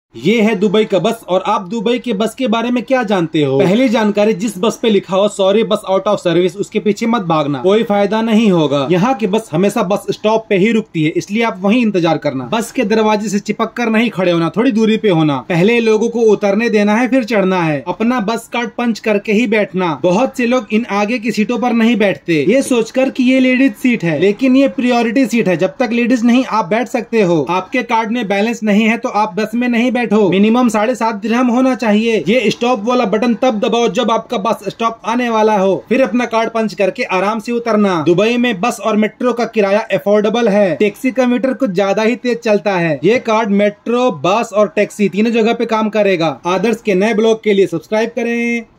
ये है दुबई का बस और आप दुबई के बस के बारे में क्या जानते हो? पहली जानकारी, जिस बस पे लिखा हो सॉरी बस आउट ऑफ सर्विस, उसके पीछे मत भागना, कोई फायदा नहीं होगा। यहाँ की बस हमेशा बस स्टॉप पे ही रुकती है, इसलिए आप वहीं इंतजार करना। बस के दरवाजे से चिपक कर नहीं खड़े होना, थोड़ी दूरी पे होना। पहले लोगों को उतरने देना है, फिर चढ़ना है। अपना बस कार्ड पंच करके ही बैठना। बहुत से लोग इन आगे की सीटों पर नहीं बैठते, ये सोचकर कि ये लेडीज सीट है, लेकिन ये प्रायोरिटी सीट है। जब तक लेडीज नहीं आप बैठ सकते हो। आपके कार्ड में बैलेंस नहीं है तो आप बस में नहीं बैठो। मिनिमम 7.5 दिरहम होना चाहिए। ये स्टॉप वाला बटन तब दबाओ जब आपका बस स्टॉप आने वाला हो, फिर अपना कार्ड पंच करके आराम से उतरना। दुबई में बस और मेट्रो का किराया अफोर्डेबल है। टैक्सी का मीटर कुछ ज्यादा ही तेज चलता है। ये कार्ड मेट्रो, बस और टैक्सी तीनों जगह पे काम करेगा। आदर्श के नए ब्लॉग के लिए सब्सक्राइब करें।